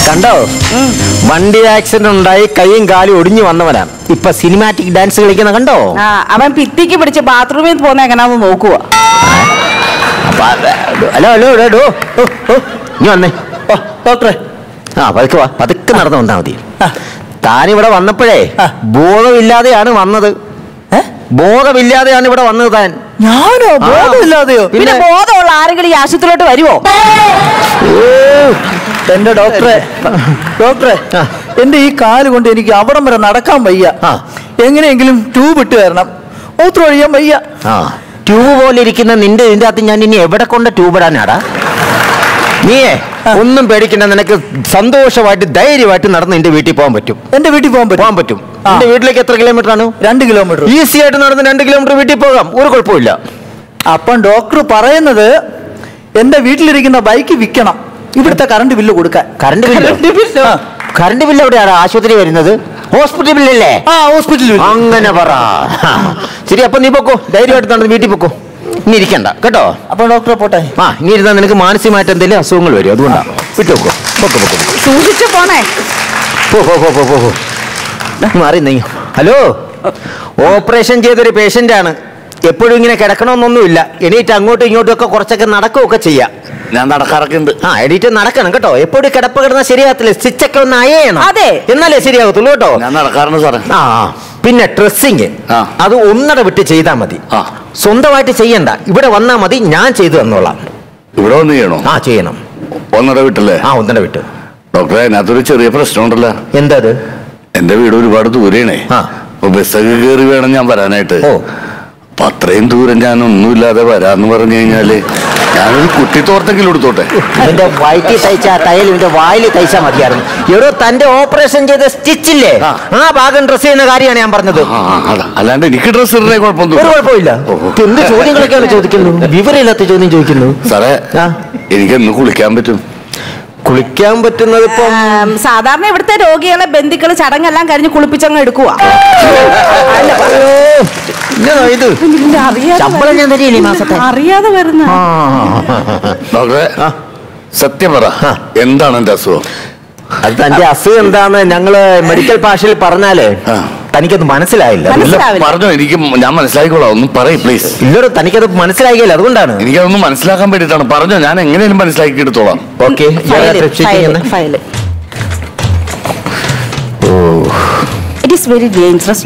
കണ്ടോ? വണ്ടി ആക്സിഡന്റ് ഉണ്ടായി കൈയും കാലും ഒടിഞ്ഞു വന്നവനാ. ഇപ്പൊ സിനിമാറ്റിക് ഡാൻസ് കളിക്കുന്ന കണ്ടോ? അവൻ ഭിത്തിക്ക് പിടിച്ച് ബാത്റൂമിൽ പോന്ന എങ്ങനെയാന്ന് നോക്കുക. ഹലോ ഹലോ നീ വന്നേ ഡോക്ടറെ. പതുക്കെ വാ, പതുക്കെ നടന്നു വന്നാ മതി. താനിവിടെ വന്നപ്പോഴേ ബോധമില്ലാതെയാണ് വന്നത്. ബോധമില്ലാതെയാണ് ഇവിടെ വന്നത് താൻ. ഞാനോ? ബോധമില്ലാതെയോ? പിന്നെ ബോധമുള്ള ആരെങ്കിലും ഈ ആശുപത്രിയിലോട്ട് വരുമോ? എന്റെ ഡോക്ടറെ, എന്റെ ഈ കാല് കൊണ്ട് എനിക്ക് അവിടം വരെ നടക്കാൻ വയ്യ. എങ്ങനെയെങ്കിലും ട്യൂബ് ഇട്ട് തരണം. മൂത്രം ഒഴിയാൻ വയ്യ. ട്യൂബ് പോലെ ഇരിക്കുന്ന നിന്റെ ഇതിന്റെ അകത്ത് ഞാൻ ഇനി എവിടെ കൊണ്ട് ട്യൂബ് ഇടാനാടാ? നീയേ ഒന്നും പേടിക്കണ്ട. നിനക്ക് സന്തോഷമായിട്ട് ധൈര്യമായിട്ട് നടന്ന് എന്റെ വീട്ടിൽ പോകാൻ പറ്റും. എന്റെ വീട്ടിൽ പോകാൻ പറ്റും. എന്റെ വീട്ടിലേക്ക് എത്ര കിലോമീറ്റർ ആണ്? 2 കിലോമീറ്റർ. ഈസി ആയിട്ട് നടന്ന് 2 കിലോമീറ്റർ വീട്ടിൽ പോകാം, ഒരു കുഴപ്പമില്ല. അപ്പം ഡോക്ടർ പറയുന്നത് എന്റെ വീട്ടിലിരിക്കുന്ന ബൈക്ക് വിൽക്കണം, ഇവിടുത്തെ കറണ്ട് ബില്ല് കൊടുക്കാൻ. കറണ്ട് ബില്ല് എവിടെയാണ്? ആശുപത്രി വരുന്നത് ഹോസ്പിറ്റൽ ബില്ലല്ലേ? ഹോസ്പിറ്റലിൽ. അങ്ങനെ പറ. ശരി, അപ്പൊ നീ പൊക്കോ, ധൈര്യമായിട്ട് നടന്ന് വീട്ടിൽ പൊക്കോ. ഇനി ഇരിക്കണ്ട കേട്ടോ. അപ്പൊ ഡോക്ടറെ പോട്ടെ. ഇനി ഇരുന്നാൽ നിനക്ക് മാനസികമായിട്ട് എന്തെങ്കിലും അസുഖങ്ങൾ വരും. അതുകൊണ്ടാണ് വിട്ടുവെക്കോ. സൂക്ഷിച്ചു പോണേ. മാറി നീ. ഹലോ, ഓപ്പറേഷൻ ചെയ്തൊരു പേഷ്യന്റ് ആണ്. എപ്പോഴും ഇങ്ങനെ കിടക്കണമെന്നൊന്നുമില്ല. എണീറ്റ് അങ്ങോട്ടും ഇങ്ങോട്ടും ഒക്കെ കുറച്ചൊക്കെ നടക്കുകയൊക്കെ ചെയ്യാം. ഞാൻ നടക്കാറൊക്കെ ഉണ്ട്. എണീറ്റ് നടക്കണം കേട്ടോ. എപ്പോഴും കിടപ്പ് കിടന്നാൽ ശരിയാകത്തില്ല. സ്റ്റിച്ചൊക്കെ ഒന്ന് അയയണം. അതെ, എന്നാലേ ശരിയാകത്തുള്ളൂ കേട്ടോ. ഞാൻ നടക്കാറുണ്ട് സാറേ. പിന്നെ ഡ്രസ്സിങ് അത് ഒന്നട വിട്ട് ചെയ്താൽ മതി. സ്വന്തമായിട്ട് ചെയ്യണ്ട, ഇവിടെ വന്നാൽ മതി, ഞാൻ ചെയ്തു തന്നോളാം. ഇവിടെ വന്ന് ചെയ്യണോ? ചെയ്യണം. ഒന്നട വിട്ടല്ലേ? ഒന്നട വിട്ട്. ഡോക്ടറെ, അതിനകത്തൊരു ചെറിയ പ്രശ്നമുണ്ടല്ലോ. എന്താ? എന്റെ വീട് ഒരുപാട് ദൂരെയാണേ. അപ്പൊ ബസ്സൊക്കെ കയറി വേണം ഞാൻ വരാനായിട്ട്. അപ്പൊ അത്രയും ദൂരം ഞാൻ ഒന്നുമില്ലാതെ വരാന്ന് പറഞ്ഞു കഴിഞ്ഞാല് ഞാനൊരു കുട്ടി തോർത്തെങ്കിലും എടുത്തോട്ടെ. ഇവന്റെ വയറ്റിൽ തയ്ച്ച ടൈൽ ഇവന്റെ വായിൽ തയ്ച്ചാൽ മതിയായിരുന്നു. എവിടെ തന്റെ ഓപ്പറേഷൻ ചെയ്ത സ്റ്റിച്ചില്ലേ, ആ ഭാഗം ഡ്രസ് ചെയ്യുന്ന കാര്യമാണ് ഞാൻ പറഞ്ഞത്. അല്ലാണ്ട് എനിക്ക് ഡ്രസ് ഇടുന്ന കുഴപ്പമില്ല. എന്ത് ചോദ്യങ്ങളൊക്കെയാണ് ചോദിക്കുന്നത്? വിവരമില്ലാത്ത ചോദ്യം ചോദിക്കുന്നു. സാറേ, എനിക്കെന്ന് കുളിക്കാൻ പറ്റും? കുളിക്കാൻ പറ്റുന്നത് ഇപ്പം സാധാരണ ഇവിടുത്തെ രോഗികളെ ബന്ധുക്കള് ചടങ്ങെല്ലാം കഴിഞ്ഞ് കുളിപ്പിച്ചങ്ങ് എടുക്കുക. ശമ്പളം ഞാൻ തരില്ലേ മാസത്തെ? അറിയാതെ വരുന്ന. ഡോക്ടറെ, സത്യം പറ, എന്താണ് എന്റെ അസുഖം? അത് തന്റെ അസുഖം എന്താന്ന് ഞങ്ങള് മെഡിക്കൽ ഭാഷയിൽ പറഞ്ഞാലേ തനിക്കത് മനസ്സിലായില്ല. പറഞ്ഞോ, എനിക്ക് ഞാൻ മനസ്സിലാക്കിക്കോളാം. ഒന്നും പറയും പ്ലീസ്. ഇല്ലടോ, തനിക്കത് മനസ്സിലാക്കില്ല, അതുകൊണ്ടാണ്. എനിക്കതൊന്നും മനസ്സിലാക്കാൻ വേണ്ടിയിട്ടാണ്. പറഞ്ഞോ, ഞാൻ എങ്ങനെയും മനസ്സിലാക്കി എടുത്തോളാം. Okay. It is very dangerous.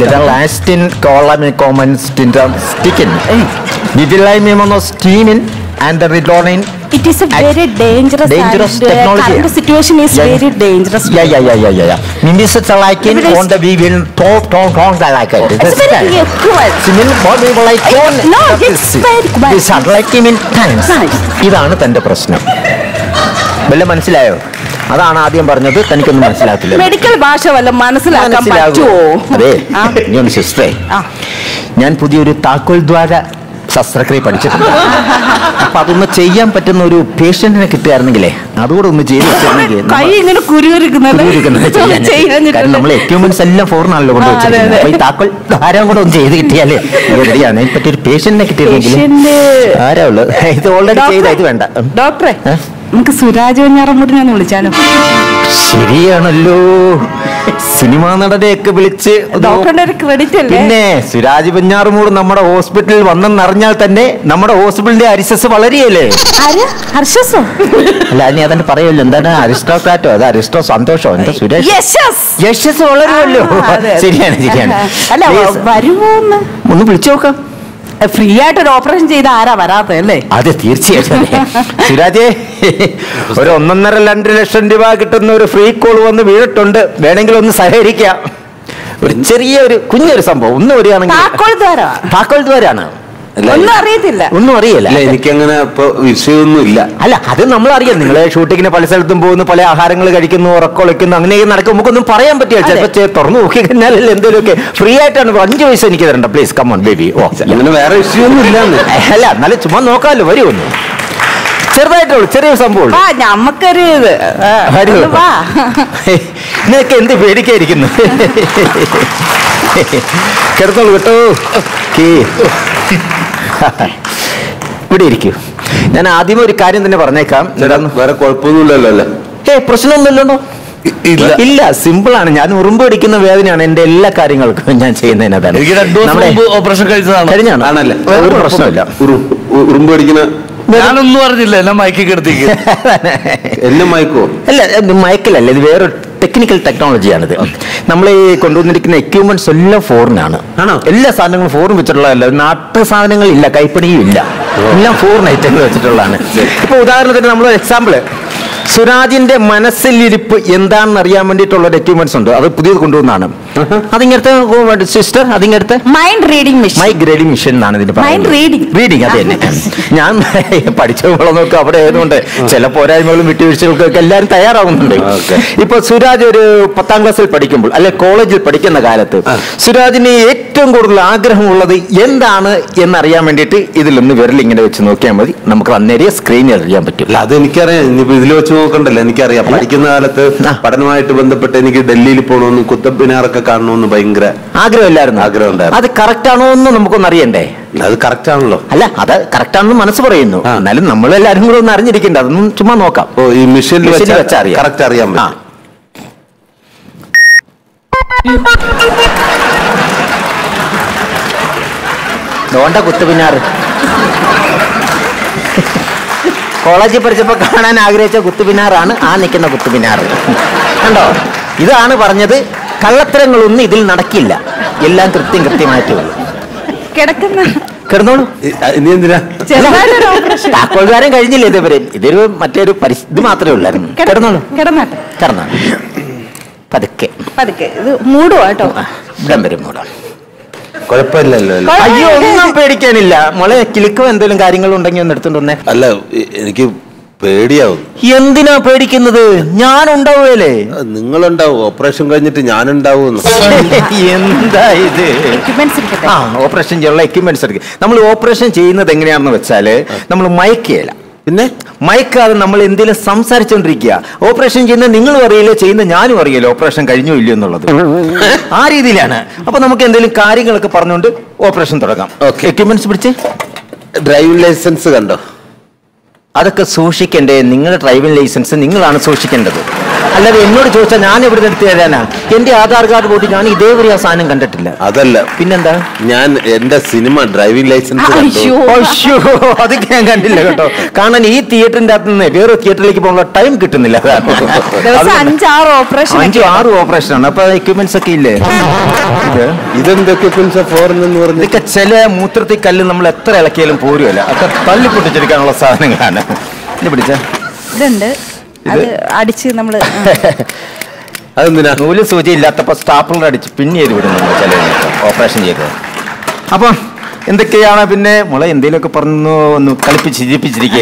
And the returning. It is a very dangerous technology. Current situation is very dangerous. Yeah. Means it's like in on the we will talk like it. It's very equivalent. No, it's very equivalent. It's like in times. ഇതാണ് തന്റെ പ്രശ്നം. വല്ല മനസ്സിലായോ? അതാണ് ആദ്യം പറഞ്ഞത്. തനിക്കൊന്നും മനസ്സിലാക്കില്ല. Medical ഭാഷ വല്ല മനസ്സിലാക്കാൻ പറ്റുമോ? അതെ, ഞാൻ സിസ്റ്ററെ, ഞാൻ പുതിയൊരു താക്കോൽ ദ്വാര ശസ്ത്രക്രിയ പഠിച്ചിട്ടുണ്ട്. അപ്പൊ അതൊന്ന് ചെയ്യാൻ പറ്റുന്ന ഒരു പേഷ്യന്റിനെ കിട്ടുകയായിരുന്നെങ്കിലേ അതുകൂടെ ഒന്ന് ചെയ്ത് നമ്മൾ എക്യുപ്മെന്റ്സ് എല്ലാം ഫോറിനാണല്ലോ കൊണ്ടുവച്ചിരിക്കുന്നത്. അപ്പൊ ഈ താക്കോൽ ദ്വാരം കൂടെ ഒന്ന് ചെയ്ത് കിട്ടിയാലേ റെഡിയാണ്. പറ്റിയൊരു പേഷ്യന്റിനെ കിട്ടിയിരുന്നെങ്കിൽ ആരാ ഉള്ളത്? ഇത് ഓൾറെഡി ചെയ്ത ഇത് വേണ്ട. ഡോക്ടറെ, നമുക്ക് സുരാജ് വെഞ്ഞാറമൂടിനെ ഒന്ന് വിളിച്ചാലോ? ശരിയാണല്ലോ, സിനിമാ നടനെയൊക്കെ വിളിച്ച് ഡോക്ടറിന്റെ ഒരു ക്രെഡിറ്റ് അല്ലേ? പിന്നെ സുരാജ് വെഞ്ഞാറമൂട് നമ്മുടെ ഹോസ്പിറ്റലിൽ വന്നെന്നറിഞ്ഞാൽ തന്നെ നമ്മുടെ ഹോസ്പിറ്റലിന്റെ അരിശസ് വളരെയല്ലേ? ഹർഷസോ? അല്ല, നീ അതെന്നെ പറയുമല്ലോ. എന്താണ് അരിസ്റ്റോക്രാറ്റോ? അത് അരിസ്റ്റോ സന്തോഷോ? എന്താ സുരേഷ്? യശസ് വളരുമല്ലോ. ശരിയാണ്. അല്ല, വരുമോ ഒന്ന് വിളിച്ചു നോക്കാം. ഫ്രീ ആയിട്ട് ഒരു ഓപ്പറേഷൻ ചെയ്ത ആരാ വരാത്തല്ലേ? അതെ, തീർച്ചയായിട്ടും. സുരാജേ, ഒരു 1.5-2 ലക്ഷം രൂപ കിട്ടുന്ന ഒരു ഫ്രീ കോൾ വന്ന് വീണിട്ടുണ്ട്. വേണമെങ്കിൽ ഒന്ന് സഹകരിക്കാം. ഒരു ചെറിയൊരു കുഞ്ഞൊരു സംഭവം ഒന്ന് വരികയാണെങ്കിൽ. താക്കോൽ ദ്വാരാണ്. ഒന്നും അറിയില്ല. എനിക്കങ്ങനെ ഇപ്പൊ വിഷയമൊന്നും ഇല്ല. അല്ല, അത് നമ്മൾ അറിയാം. നിങ്ങള് ഷൂട്ടിങ്ങിന് പല സ്ഥലത്തും പോകുന്നു, പല ആഹാരങ്ങൾ കഴിക്കുന്നു, ഉറക്കൊളിക്കുന്നു, അങ്ങനെയൊക്കെ നടക്കും. നമുക്കൊന്നും പറയാൻ പറ്റില്ല. ചിലപ്പോ തുറന്നു നോക്കി കഴിഞ്ഞാൽ എന്തെങ്കിലുമൊക്കെ ഫ്രീ ആയിട്ടാണ്. 5 പൈസ എനിക്ക് തരണ്ട പ്ലീസ്. Come on baby. അങ്ങനെ വേറെ വിഷയമൊന്നും ഇല്ല. അല്ല, എന്നാലും ചുമ്മാ നോക്കാമല്ലോ. വരുമൊന്നു ചെറുതായിട്ടുള്ളൂ, ചെറിയൊരു സംഭവം. നമുക്കൊരു നിനക്ക് എന്ത് പേടിക്കായിരിക്കുന്നു? കിടത്തോളൂ കേട്ടോ. ഇവിടെ ഇരിക്കൂ. ഞാൻ ആദ്യമേ ഒരു കാര്യം തന്നെ പറഞ്ഞേക്കാം. വേറെ കുഴപ്പമൊന്നുമില്ലല്ലോ അല്ലേ? പ്രശ്നമൊന്നുമില്ലല്ലോ. ഇല്ല, സിമ്പിൾ ആണ്. ഞാൻ ഉറുമ്പ് പിടിക്കുന്ന വേദനയാണ് എന്റെ എല്ലാ കാര്യങ്ങൾക്കും ഞാൻ ചെയ്യുന്നതിനകത്താണ്. എനിക്ക് 2 ദിവസം മുമ്പ് ഓപ്പറേഷൻ കഴിച്ചതാണ്. കഴിഞ്ഞാണ് ആണല്ലേ? ഒരു പ്രശ്നമില്ല. ഉറുമ്പ് പിടിക്കുന്ന ഞാനൊന്നും അറിഞ്ഞില്ല. എന്നെ മയക്കി കിടത്തിക്ക്. എന്നെ മയക്കോ? അല്ല, മയക്കലല്ല, ഇത് വേറൊരു ടെക്നിക്കൽ ടെക്നോളജിയാണിത്. നമ്മൾ ഈ കൊണ്ടുവന്നിരിക്കുന്ന എക്യുപ്മെന്റ്സ് എല്ലാം ഫോറിനാണ്. എല്ലാ സാധനങ്ങളും ഫോറിൻ വെച്ചിട്ടുള്ളതല്ല. നാട്ടു സാധനങ്ങൾ ഇല്ല, കൈപ്പണിയും ഇല്ല, എല്ലാം ഫോറിൻ ഐറ്റങ്ങൾ വെച്ചിട്ടുള്ളതാണ്. ഇപ്പൊ ഉദാഹരണത്തിന് നമ്മൾ എക്സാമ്പിള്, സുരാജിന്റെ മനസ്സിലിരിപ്പ് എന്താണെന്ന് അറിയാൻ വേണ്ടിയിട്ടുള്ള ഒരു എക്യുപ്മെന്റ്സ് ഉണ്ട്. അത് പുതിയത് കൊണ്ടുവന്നാണ്. അതിങ്ങനത്തെ സിസ്റ്റർ, അതിങ്ങനത്തെ mind reading machine. Mind reading machine എന്നാണ് ഇതിന് മൈൻഡ് റീഡിംഗ്. അത് തന്നെ ഞാൻ പഠിച്ചപ്പോൾ നോക്കും, അവിടെ ആയതുകൊണ്ട് ചില പോരായ്മകളും വിട്ടുവീഴ്ചകൾക്കൊക്കെ എല്ലാവരും തയ്യാറാവുന്നുണ്ട്. ഇപ്പൊ സുരാജ് ഒരു 10ാം ക്ലാസ്സിൽ പഠിക്കുമ്പോൾ അല്ലെ കോളേജിൽ പഠിക്കുന്ന കാലത്ത് സുരാജിന് ഏറ്റവും കൂടുതൽ ആഗ്രഹമുള്ളത് എന്താണ് എന്നറിയാൻ വേണ്ടിയിട്ട് ഇതിലൊന്ന് വിരലിങ്ങനെ വെച്ച് നോക്കിയാൽ മതി. നമുക്ക് അന്നേരം സ്ക്രീനിൽ അറിയാൻ പറ്റും. അത് എനിക്കറിയാം. ഇനിയിപ്പോ ഇതിൽ വെച്ച് നോക്കണ്ടല്ലോ, എനിക്കറിയാം. പഠിക്കുന്ന കാലത്ത് പഠനമായിട്ട് ബന്ധപ്പെട്ട് എനിക്ക് ഡൽഹിയിൽ പോകണമെന്ന്, കുത്തബ് മിനാറൊക്കെ കാണണമെന്ന് ഭയങ്കര ആഗ്രഹമില്ലായിരുന്നു. ആഗ്രഹം ഉണ്ടായിരുന്നു. അത് കറക്റ്റ് ആണോ എന്ന് നമുക്കൊന്ന് അറിയണ്ടേ? അത് കറക്റ്റ് ആണല്ലോ. അല്ല, അത് കറക്റ്റ് ആണെന്ന് മനസ്സ് പറയുന്നു. എന്നാലും നമ്മളെല്ലാരും കൂടെ ഒന്ന് അറിഞ്ഞിരിക്കണ്ട. അതൊന്നും ചുമ്മാ നോക്കാം. ഓ, ഈ മെഷീനിൽ വെച്ചാൽ കറക്റ്റ് അറിയാൻ പറ്റും. ദോണ്ട കുത്തുപിന്നാറ്. കോളേജിൽ പഠിച്ചപ്പോ കാണാൻ ആഗ്രഹിച്ച കുത്തുപിന്നാറാണ് ആ നിൽക്കുന്ന കുത്തുപിന്നാറ്. കണ്ടോ? ഇതാണ് പറഞ്ഞത്, കള്ളത്തരങ്ങളൊന്നും ഇതിൽ നടക്കില്ല. എല്ലാം കൃത്യമായിട്ടേ ഉള്ളൂ. കിടന്നോളൂ. ഇനി എന്തിനാ താക്കോൽക്കാരൻ കഴിഞ്ഞില്ല ഇതുവരെ. ഇതൊരു മറ്റൊരു ഇത് മാത്രമേ ഉള്ളായിരുന്നു. കിടന്നോളൂ. കിടന്നോ പതുക്കെ. ഇത് മൂടുവാ കേട്ടോ. ഇവിടം വരും മൂടാം. കുഴപ്പമില്ലല്ലോ. അയ്യോ, ഒന്നും പേടിക്കാനില്ല മോളെ. കിലുക്കോ എന്തെങ്കിലും കാര്യങ്ങളുണ്ടെങ്കിൽ ഒന്ന് എടുത്തോണ്ട് വന്നേ. അല്ല, എനിക്ക് പേടിയാവും. എന്തിനാ പേടിക്കുന്നത്? ഞാൻ ഉണ്ടാവുകയല്ലേ. നിങ്ങളുണ്ടാവും. ഓപ്പറേഷൻ കഴിഞ്ഞിട്ട് ഞാനുണ്ടാവും. എന്താ ഇത്? ഓപ്പറേഷൻ ചെയ്യാനുള്ള എക്യുപ്മെന്റ്സ് എടുക്കുക. നമ്മൾ ഓപ്പറേഷൻ ചെയ്യുന്നത് എങ്ങനെയാണെന്ന് വെച്ചാല് നമ്മൾ മയക്കുകയില്ല. പിന്നെ മയക്കാതെ നമ്മൾ എന്തെങ്കിലും സംസാരിച്ചോണ്ടിരിക്കുക. ഓപ്പറേഷൻ ചെയ്യുന്ന നിങ്ങളും അറിയില്ല, ചെയ്യുന്ന ഞാനും അറിയില്ല ഓപ്പറേഷൻ കഴിഞ്ഞോ ഇല്ലയോ എന്നുള്ളത്. ആ രീതിയിലാണ്. അപ്പൊ നമുക്ക് എന്തെങ്കിലും കാര്യങ്ങളൊക്കെ പറഞ്ഞുകൊണ്ട് ഓപ്പറേഷൻ തുടങ്ങാം. എക്യുപ്മെന്റ്സ് പിടിച്ച്. ഡ്രൈവിംഗ് ലൈസൻസ് കണ്ടോ? അതൊക്കെ സൂക്ഷിക്കണ്ടേ? നിങ്ങളുടെ ഡ്രൈവിംഗ് ലൈസൻസ് നിങ്ങളാണ് സൂക്ഷിക്കേണ്ടത്. അല്ലാതെ എന്നോട് ചോദിച്ചാൽ ഞാൻ എവിടെ എടുത്ത് തരാനാ? എന്റെ ആധാർ കാർഡ് പോയിട്ട് ഞാൻ ഇതേവരെ ആ സാധനം കണ്ടിട്ടില്ല. അതല്ല, പിന്നെന്താ? ഞാൻ എന്റെ സിനിമ ഡ്രൈവിംഗ് ലൈസൻസ് അതൊക്കെ ഞാൻ കണ്ടില്ല കേട്ടോ. കാരണം ഈ തിയേറ്ററിന്റെ അകത്ത് നിന്ന് വേറെ തിയേറ്ററിലേക്ക് പോകാനുള്ള ടൈം കിട്ടുന്നില്ല. 5-6 ഓപ്പറേഷൻ ആണ്. അപ്പൊ എക്യുപ്മെന്റ്സ് ഒക്കെ ഇല്ലേ? ഇതെന്ത് എക്യുപ്മെന്റ്സ് ഫോറിൻ എന്ന് പറഞ്ഞു? ഇതൊക്കെ ചില മൂത്രത്തിൽ കല്ല് നമ്മൾ എത്ര ഇളക്കിയാലും പോരുമല്ല. ഒക്കെ തള്ളി പൊട്ടിച്ചെടുക്കാനുള്ള സാധനങ്ങളാണ്. ഇത് പിടിച്ച ഇതുണ്ട്. അത് അടിച്ച് നമ്മള് അതെന്തിനാ? നൂല് സൂചി ഇല്ലാത്തപ്പോ സ്റ്റാപ്ലർ അടിച്ച് പിൻ ചെയ്ത് വിടുന്നു ചില ഓപ്പറേഷൻ ചെയ്തത്. അപ്പം എന്തൊക്കെയാണ് പിന്നെ മുള എന്തേലുമൊക്കെ പറഞ്ഞു ഒന്ന് കളിപ്പിച്ച് ചിരിപ്പിച്ചിരിക്കേ.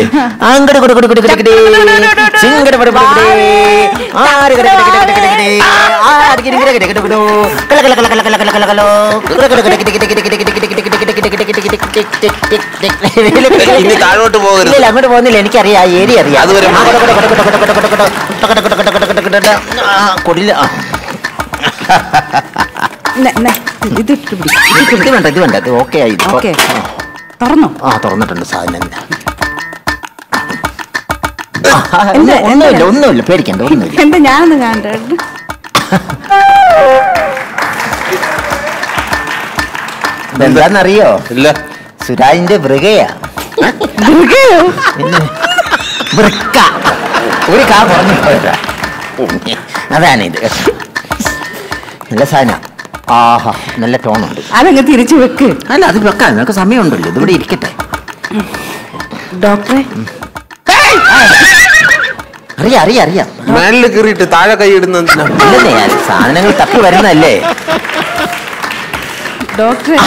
താഴോട്ട് പോകരുത്. അങ്ങോട്ട് പോകുന്നില്ല, എനിക്കറിയാം. ഏരിയ അറിയാം. അതുവരെ കൊടില്ല. ഇത് വേണ്ട, ഇത് വേണ്ട. ഇത് ഓക്കെ ആയി. തുറന്നോ? തുറന്നിട്ടുണ്ട് സാധനം. ഒന്നുമില്ല, പേടിക്കണ്ട, ഒന്നുമില്ല. എന്താ ഞാനൊന്ന് കാണട്ടെ. എന്താന്നറിയോ? ഇല്ല. സുരാജിന്റെ വൃകയാ. വൃക്ക. ഒരു കാ പറഞ്ഞു പോയതാ. അതാണിത്. നല്ല സാധനം. ആഹാ, നല്ല ടോണുണ്ട്. അതങ്ങ് തിരിച്ചു വെക്ക്. അല്ല, അത് വെക്കാൻ നിനക്ക് സമയമുണ്ടല്ലോ. ഇതിവിടെ ഇരിക്കട്ടെ. ഡോക്ടറെ, അറിയാം. മേളിൽ കീറിയിട്ട് താഴെ കൈയിടുന്ന സാധനങ്ങൾ തപ്പി വരുന്നല്ലേ ഡോക്ടറെ?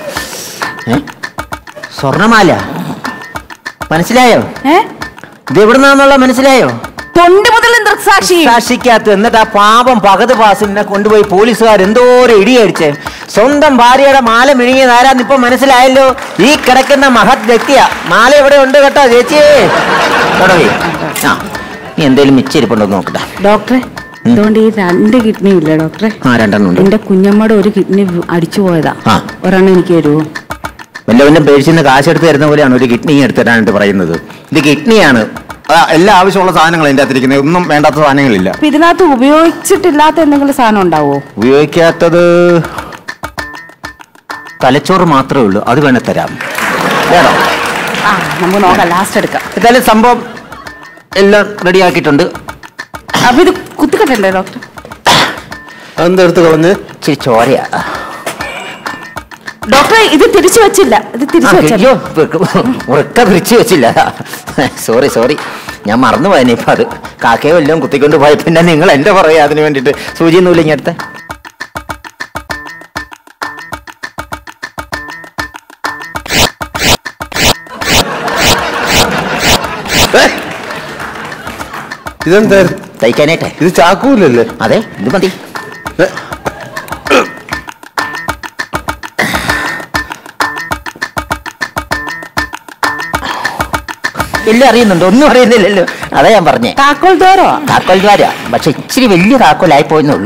സ്വർണമാല മനസ്സിലായോ? ഇത് എവിടുന്നാന്നുള്ള മനസ്സിലായോ? തൊണ്ടി മുതൽ സാക്ഷിക്കകത്ത്. എന്നിട്ട് ആ പാപം പകത് പാസിനെ കൊണ്ടുപോയി പോലീസുകാർ എന്തോരം ഇടിയടിച്ച്. സ്വന്തം ഭാര്യയുടെ മാല മിഴുങ്ങിയത് ആരാന്ന് ഇപ്പൊ മനസ്സിലായല്ലോ. ഈ കിടക്കുന്ന മഹത് വ്യക്തിയാ. മാല ഇവിടെ ഉണ്ട് കേട്ടോ ചേച്ചിയെ. തുടങ്ങി. നീ എന്തേലും മിച്ചിരിപ്പുണ്ടോ നോക്കട്ടെ. ഡോക്ടറെ, അതുകൊണ്ട് ഈ 2 കിഡ്നി ഇല്ല ഡോക്ടറെ? 2 ഉണ്ട്. എന്റെ കുഞ്ഞമ്മയുടെ ഒരു കിഡ്നി അടിച്ചു പോയതാ. ഒരെണ്ണം എനിക്ക് തരുമോ? വല്ലവന്റെ പേഴ്സിന്ന് കാശെടുത്ത് തരുന്ന പോലെയാണ് ഒരു കിഡ്നി എടുത്ത് തരാനായിട്ട് പറയുന്നത്. ഇത് കിഡ്നിയാണ്. എല്ലാ ആവശ്യമുള്ള സാധനങ്ങൾ അതിൻ്റെ അകത്തിരിക്കുന്നത്, ഒന്നും വേണ്ടാത്ത സാധനങ്ങളില്ല. ഇതിനകത്ത് ഉപയോഗിച്ചിട്ടില്ലാത്ത എന്തെങ്കിലും സാധനം ഉണ്ടാവോ? ഉപയോഗിക്കാത്തത് തലച്ചോറ് മാത്രമേ ഉള്ളൂ, അത് വേണേ തരാം. വേണോ? നമുക്ക് നോക്കാം, ലാസ്റ്റ് എടുക്കാം. എന്തായാലും സംഭവം എല്ലാം റെഡി ആക്കിയിട്ടുണ്ട്. അപ്പൊ ഇത് കുത്തിക്കട്ടല്ലേ ഡോക്ടർ? അതെടുത്ത് കളഞ്ഞ് ഇച്ചിരി ചോരയാ ഡോക്ടറെ. ഇത് തിരിച്ചു വെച്ചില്ല, ഇത് തിരിച്ചു വെച്ചോ? ഉറക്ക തിരിച്ചു വെച്ചില്ല. സോറി, ഞാൻ മറന്നു പോയനെ. ഇപ്പൊ അത് കാക്കയോ എല്ലാം കുത്തിക്കൊണ്ട് പോയി. പിന്നെ നിങ്ങൾ എന്റെ പറയാ അതിന് വേണ്ടിട്ട് സൂചിയൊന്നുമില്ല ഇങ്ങനത്തെ. ഇതെന്താ തയ്ക്കാനായിട്ടെ? ഇത് ചാക്കൂലല്ലേ? അതെ, ഇത് മതി. എല്ലാം അറിയുന്നുണ്ട്, ഒന്നും അറിയുന്നില്ലല്ലോ. അതാ ഞാൻ പറഞ്ഞേ. താക്കോൽ ദ്വാരോ? താക്കോൽ ദ്വാര, പക്ഷെ ഇച്ചിരി വലിയ താക്കോലായി പോയെന്നുള്ളൂ.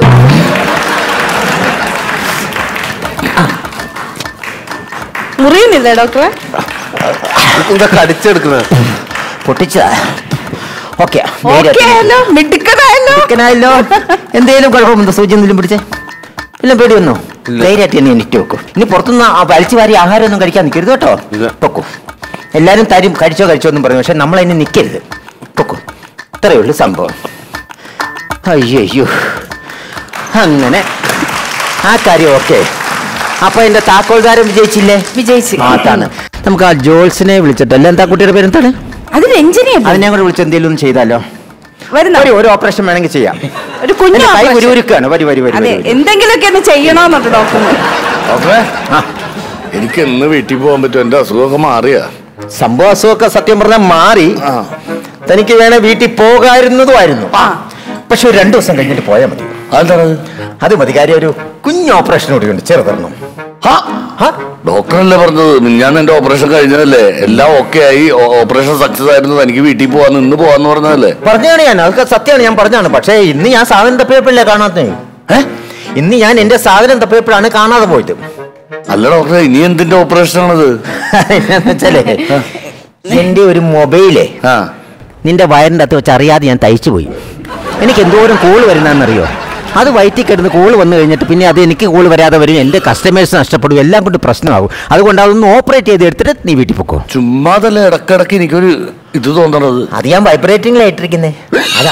മുറിയുന്നില്ലേ ഡോക്ടറെ? ഇതൊക്കെ അടിച്ചെടുക്കുന്നത് പൊട്ടിച്ചതാ. ഓക്കെ, മിടുക്കനായല്ലോ. എന്തേലും കുഴപ്പമുണ്ടോ? സൂചി എന്തെങ്കിലും പിടിച്ചേ? എല്ലാം പേടി വന്നോ? ധൈര്യമായിട്ട് തന്നെ എനിക്ക് വെക്കും. ഇനി പുറത്തുനിന്ന് വലിച്ചു വാരി ആഹാരം ഒന്നും കഴിക്കാൻ നിൽക്കരുത് കേട്ടോ. പൊക്കൂ. എല്ലാരും തരും, കഴിച്ചോ എന്ന് പറഞ്ഞു. പക്ഷെ നമ്മൾ അതിന് നിൽക്കരുത്. പൊക്കൂ. ഇത്രയേ ഉള്ളൂ സംഭവം. അയ്യോ, അങ്ങനെ ആ കാര്യം ഓക്കെ. അപ്പൊ എന്റെ താക്കോൽദാരം വിജയിച്ചില്ലേ? വിജയിച്ചു. അതാണ്. നമുക്ക് ആ ജോൾസിനെ വിളിച്ചിട്ടല്ല. എന്താ കുട്ടിയുടെ പേരെന്താണ്? അതിന് എഞ്ചിനീയർ. അതിനെ കൂടെ വിളിച്ച് എന്തെങ്കിലും ഒന്ന് ചെയ്താലോ? ഒരു ഓപ്പറേഷൻ വേണമെങ്കിൽ ചെയ്യാം. ഒരു കുഞ്ഞു ഉരുക്കാണ്. എന്തെങ്കിലുമൊക്കെ ഒന്ന് ചെയ്യണമെന്നുണ്ട് ഡോക്ടർ. എനിക്ക് എന്ന് വീട്ടിൽ പോകാൻ പറ്റും? എന്റെ അസുഖമൊക്കെ മാറിയാ? സംഭവ അസുഖമൊക്കെ സത്യം പറഞ്ഞാൽ മാറി. തനിക്ക് വേണേ വീട്ടിൽ പോകായിരുന്നതുമായിരുന്നു. പക്ഷെ ഒരു 2 ദിവസം കഴിഞ്ഞിട്ട് പോയാൽ മതി. അത് മതി. കാര്യം ഒരു കുഞ്ഞു ഓപ്പറേഷൻ കൂടി ഉണ്ട്, ചെറുതെണ്ണം. ഡോക്ടറല്ലേ പറഞ്ഞത്? ഞാൻ എന്റെ ഓപ്പറേഷൻ കഴിഞ്ഞതല്ലേ, എല്ലാം ഓക്കെ ആയി, ഓപ്പറേഷൻ സക്സസ് ആയിരുന്നു, എനിക്ക് വീട്ടിൽ പോവാന്ന് ഇന്ന് പോവാന്ന് പറഞ്ഞതല്ലേ? പറഞ്ഞാണ് ഞാൻ, അതൊക്കെ സത്യമാണ്, ഞാൻ പറഞ്ഞാണ്. പക്ഷേ ഇന്ന് ഞാൻ സാധനം തപ്പിയപ്പോഴല്ലേ കാണാത്ത. ഇന്ന് ഞാൻ എന്റെ സാധനം തപ്പിയപ്പോഴാണ് കാണാതെ പോയത്. അല്ല ഡോക്ടറെ, ഇനി എന്തിന്റെ ഓപ്പറേഷൻ ആണത്? എന്നാന്ന് വെച്ചാലേ, എന്റെ ഒരു മൊബൈലേ നിന്റെ വയറിന്റെ അകത്ത് വെച്ച് അറിയാതെ ഞാൻ തയ്ച്ചു പോയി. എനിക്ക് എന്തോരം കോള് വരുന്നതെന്നറിയോ? അത് വയറ്റിൽ കിടന്ന് കോള് വന്നു കഴിഞ്ഞിട്ട് പിന്നെ അത് എനിക്ക് കോള് വരാതെ വരും, എന്റെ കസ്റ്റമേഴ്സ് നഷ്ടപ്പെടും, എല്ലാം കൊണ്ട് പ്രശ്നമാകും. അതുകൊണ്ട് അതൊന്ന് ഓപ്പറേറ്റ് ചെയ്ത് എടുത്തിട്ട് നീ വീട്ടിൽ പൊക്കോ. ചുമ്മാതല്ലേ ഇടക്കിടക്ക് എനിക്കൊരു ഇത് തോന്നണത്. അത് ഞാൻ വൈബ്രേറ്റിംഗിലായിട്ടിരിക്കുന്നേ. അതാ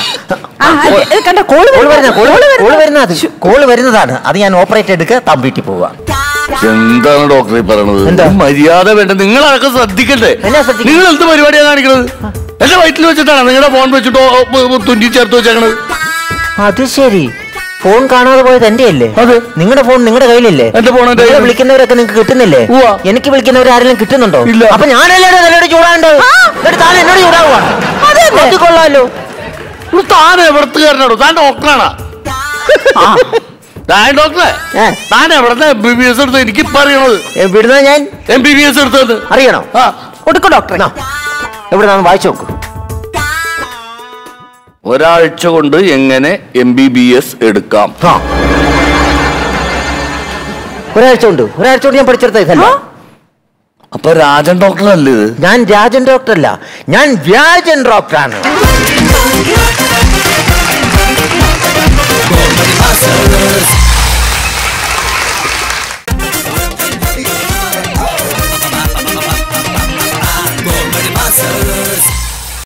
കോള് വരുന്നതാണ്. അത് ഞാൻ ഓപ്പറേറ്റ് എടുക്കുക, താൻ വീട്ടിൽ പോവുക. എന്താണ് ഡോക്ടറെ പറയണത്? മര്യാദ വേണ്ട. നിങ്ങളതൊക്കെ ശ്രദ്ധിക്കണ്ടേ? നിങ്ങൾ എന്ത് പരിപാടിയാണ് കാണിക്കണത്? എന്റെ വയറ്റിൽ വെച്ചിട്ടാണ് നിങ്ങളുടെ ഫോൺ വെച്ചിട്ടോ തുന്നി ചേർത്ത് വെച്ചേക്കണത്? അത് ശരി, ഫോൺ കാണാതെ പോയത് എന്റെ അല്ലേ? അതെ. നിങ്ങളുടെ ഫോൺ നിങ്ങളുടെ കയ്യിലല്ലേ? എന്റെ ഫോൺ വിളിക്കുന്നവരൊക്കെ നിങ്ങൾക്ക് കിട്ടുന്നില്ലേ? എനിക്ക് വിളിക്കുന്നവർ ആരെങ്കിലും കിട്ടുന്നുണ്ടോ? ഇല്ല. അപ്പൊ ഞാനല്ലേ എന്നോട് ചൂടാണ്ടത്? എന്നോട് ചൂടാവുകയാണ്. കൊള്ളാലോ. താൻ എവിടത്തുകാരനാണോ? താൻ ഡോക്ടറാണോ? ഡോക്ടറെ, താൻ എവിടത്തെ MBBS എടുത്തത്? എനിക്കിപ്പോ അറിയണത്. എവിടുന്ന ഞാൻ MBBS എടുത്തത് അറിയണോ? കൊടുക്കും ഡോക്ടറെ. എവിടുന്നാണ് വായിച്ചു നോക്കൂ. ഒരാഴ്ച കൊണ്ട് എങ്ങനെ MBBS എടുക്കാം? ഒരാഴ്ച കൊണ്ട് ഞാൻ പഠിച്ചെടുത്തല്ല. അപ്പൊ രാജൻ ഡോക്ടർ അല്ലേ ഇത്? ഞാൻ രാജൻ ഡോക്ടറല്ല, ഞാൻ വ്യാജൻ ഡോക്ടറാണ്.